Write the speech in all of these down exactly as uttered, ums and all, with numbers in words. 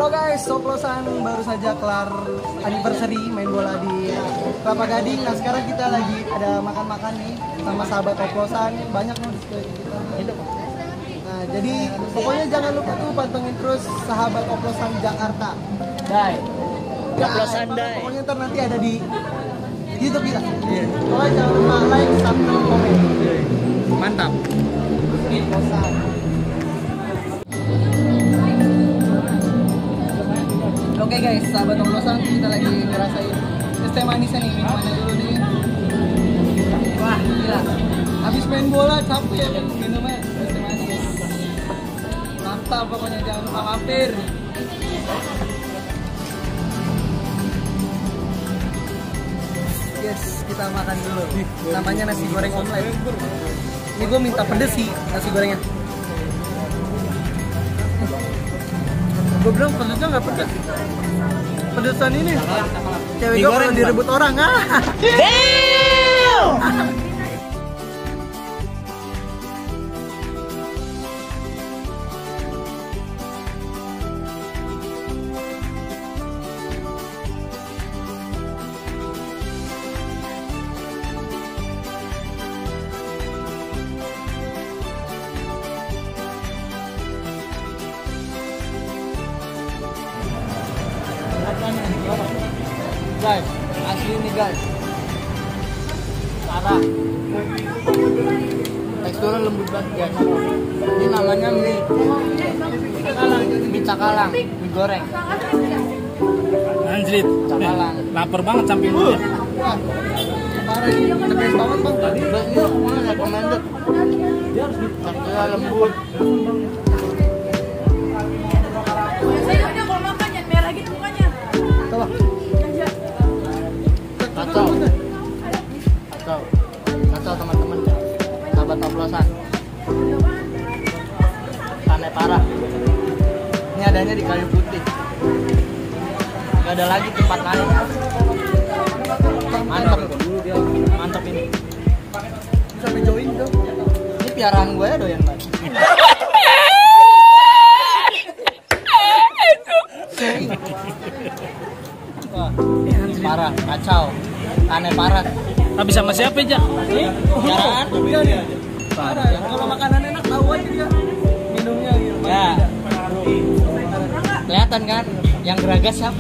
Halo guys, Oplosan baru saja kelar anniversary main bola di Kelapa Gading. Nah sekarang kita lagi ada makan-makan nih sama sahabat Oplosan. Banyak nih di sekitar kita. Nah jadi pokoknya jangan lupa tuh pantengin terus sahabat Oplosan Jakarta. Dai. Ya, Oplosan Dai. pokoknya ntar nanti ada di YouTube kita. Iya. Pokoknya jangan lupa like, subscribe, komen. Mantap. Oplosan. Oke guys, sahabat Oplosan, kita lagi ngerasain es teh manisnya nih, minumannya dulu nih. Wah, gila. Habis main bola capek ya, minumnya es teh manis. Mantap pokoknya, jangan lupa mampir. Yes, kita makan dulu. Namanya nasi goreng omelet. Ini gue minta pedes sih nasi gorengnya. Gue bilang pedesnya nggak pedes. Pedesan ini. Cewek gue kalau direbut orang ah. Damn! Guys, asli nih guys, parah. Teksturnya lembut banget guys. Ini namanya mie cakalang, mie cakalang, mie goreng. Anjrit, Cakalang. lapar banget samping gue. Parah ini, the best banget bang. Best ini semuanya recommended. Teksturnya lembut. Sayurnya kalau makan yang merah gitu mukanya. Coba. Kacau. Kacau. Kacau teman-teman. Sahabat Oplosan. Aneh parah. Ini adanya di Kayu Putih. Gak ada lagi tempat lain. Mantap. Mantap ini. Sampai join tuh. Ini piaraan gue ya doyan banget. Wah, parah, kacau, aneh parah. Habis sama siapa aja? Piaraan? Iya nih. Parah. Kalau makanan enak tahu aja dia. Minumnya gitu. Ya. Kelihatan kan? Yang geragas siapa?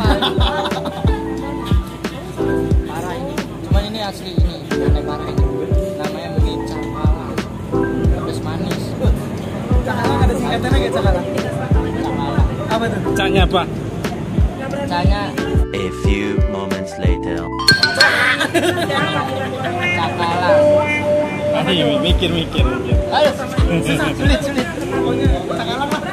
Parah ini. Cuman ini asli ini, aneh parah ini. Namanya mie cakalang. Pedas manis. Cakalang ada singkatannya kayak cakalang. Cakalang. Apa tuh? Canya apa? Canya A few moments later. cakalang. Ayo mikir mikir mikir. Ayo, susah, sulit, sulit. Pokoknya cakalang lah.